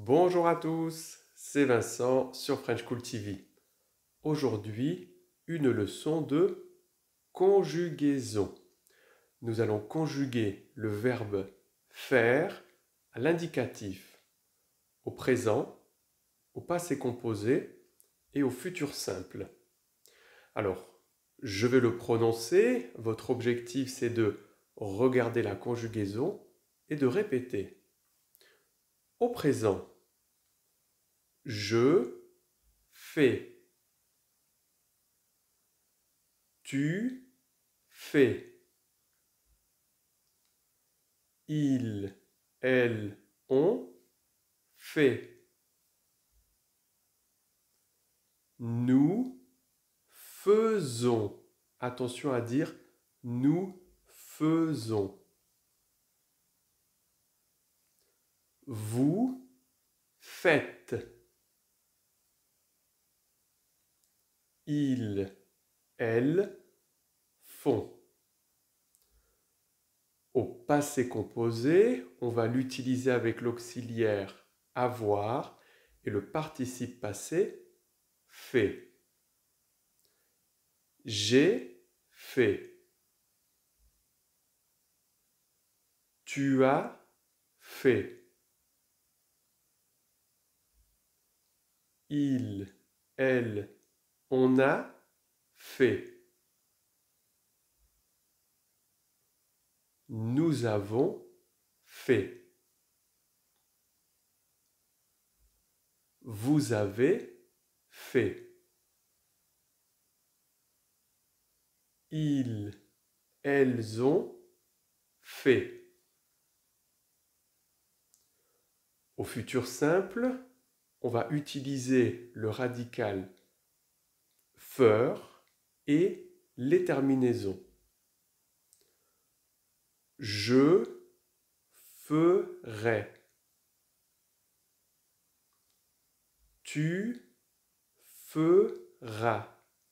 Bonjour à tous, c'est Vincent sur French Cool TV. Aujourd'hui, une leçon de conjugaison. Nous allons conjuguer le verbe faire à l'indicatif, au présent, au passé composé et au futur simple. Alors, je vais le prononcer. Votre objectif, c'est de regarder la conjugaison et de répéter. Au présent, je fais. Tu fais. Il, elle, on fait. Nous faisons. Attention à dire nous faisons. Vous faites. Ils, elles font. Au passé composé, on va l'utiliser avec l'auxiliaire avoir et le participe passé fait. J'ai fait. Tu as fait. Il, elle, on a fait. Nous avons fait. Vous avez fait. Ils, elles ont fait. Au futur simple, on va utiliser le radical faire et les terminaisons. Je ferai. Tu feras.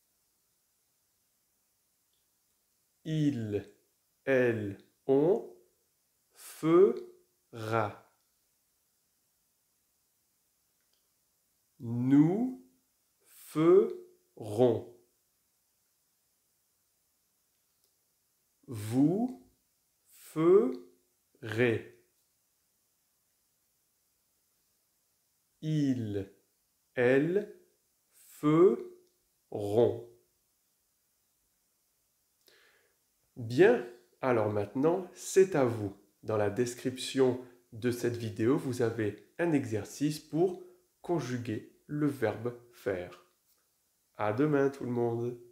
Il, elle, on fera. Nous ferons. Vous ferez. Ils, elles feront. Bien, alors maintenant, c'est à vous. Dans la description de cette vidéo, vous avez un exercice pour conjuguer le verbe faire. À demain tout le monde!